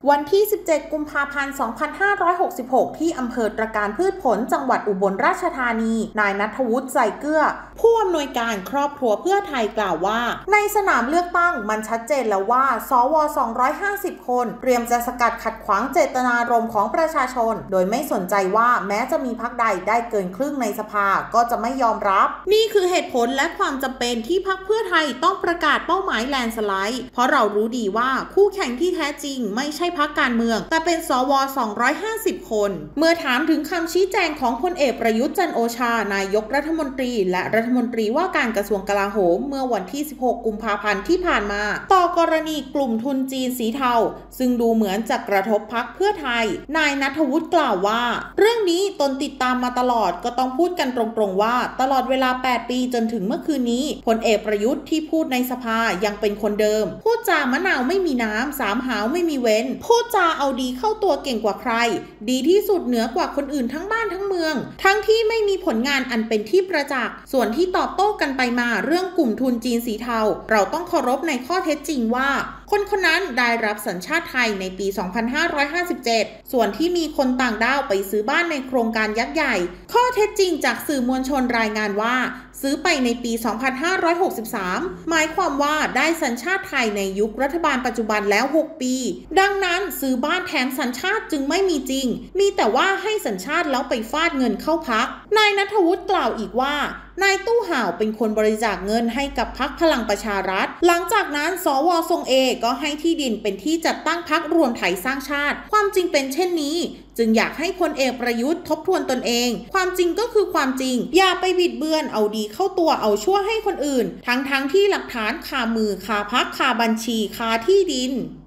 วันที่ 17 กุมภาพันธ์ 2566 ที่อำเภอตระการพืชผล จังหวัดอุบลราชธานี นายณัฐวุฒิ ใส่เกลือ ผู้อำนวยการครอบครัวเพื่อไทยกล่าวว่า ในสนามเลือกตั้งมันชัดเจนแล้วว่า สว 250 คนเตรียมจะสกัดขัดขวางเจตนารมณ์ของประชาชน โดยไม่สนใจว่าแม้จะมีพรรคใดได้เกินครึ่งในสภาก็จะไม่ยอมรับ นี่คือเหตุผลและความจำเป็นที่พรรคเพื่อไทยต้องประกาศเป้าหมายแลนด์สไลด์ เพราะเรารู้ดีว่าคู่แข่งที่แท้จริงไม่ใช่พรรคการเมืองแต่เป็นสว 250 คน เมื่อถามถึงคำชี้แจงของพลเอกประยุทธ์ จันทร์โอชานายกรัฐมนตรีและรัฐมนตรีว่าการกระทรวงกลาโหมเมื่อวันที่ 16 กุมภาพันธ์ที่ผ่านมาต่อกรณีกลุ่มทุนจีนสีเทาซึ่งดูเหมือนจะกระทบพรรคเพื่อไทยนายณัฐวุฒิกล่าวว่าเรื่องนี้ตนติดตามมาตลอดก็ต้องพูดกันตรงๆว่าตลอดเวลา 8 ปีจนถึงเมื่อคืนนี้พลเอกประยุทธ์ที่พูดในสภายังเป็นคนเดิมพูดจามะนาวไม่มีน้ำสามหาวไม่มีเว้นพูดจาเอาดีเข้าตัวเก่งกว่าใครดีที่สุดเหนือกว่าคนอื่นทั้งบ้านทั้งเมืองทั้งที่ไม่มีผลงานอันเป็นที่ประจักษ์ส่วนที่ตอบโต้กันไปมาเรื่องกลุ่มทุนจีนสีเทาเราต้องเคารพในข้อเท็จจริงว่าคนคนนั้นได้รับสัญชาติไทยในปี 2557 ส่วนที่มีคนต่างด้าวไปซื้อบ้านในโครงการยักษ์ใหญ่ข้อเท็จจริงจากสื่อมวลชนรายงานว่าซื้อไปในปี 2563 หมายความว่าได้สัญชาติไทยในยุครัฐบาลปัจจุบันแล้ว 6 ปี ดังนั้นซื้อบ้านแถมสัญชาติจึงไม่มีจริงมีแต่ว่าให้สัญชาติแล้วไปฟาดเงินเข้าพรรคนายณัฐวุฒิกล่าวอีกว่านายตู้ห่าวเป็นคนบริจาคเงินให้กับพรรคพลังประชารัฐหลังจากนั้นสว.ทรงเอก็ให้ที่ดินเป็นที่จัดตั้งพรรครวมไทยสร้างชาติความจริงเป็นเช่นนี้จึงอยากให้พลเอกประยุทธ์ทบทวนตนเองความจริงก็คือความจริงอย่าไปบิดเบือนเอาดีเข้าตัวเอาชั่วให้คนอื่นทั้งที่หลักฐานคามือคาพรรคคาบัญชีคาที่ดิน